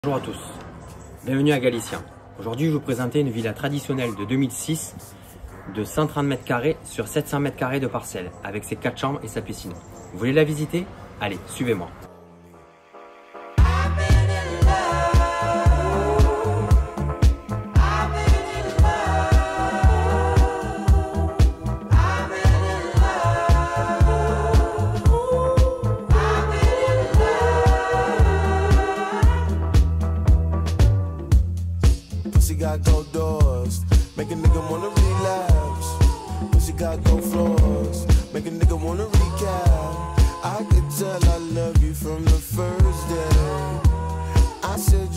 Bonjour à tous, bienvenue à Galicien. Aujourd'hui, je vais vous présenter une villa traditionnelle de 2006 de 130 mètres carrés sur 700 mètres carrés de parcelle avec ses 4 chambres et sa piscine. Vous voulez la visiter? Allez, suivez-moi. Pussy got gold doors, make a nigga wanna relapse. Pussy got gold floors, make a nigga wanna recap. I could tell I love you from the first day. I said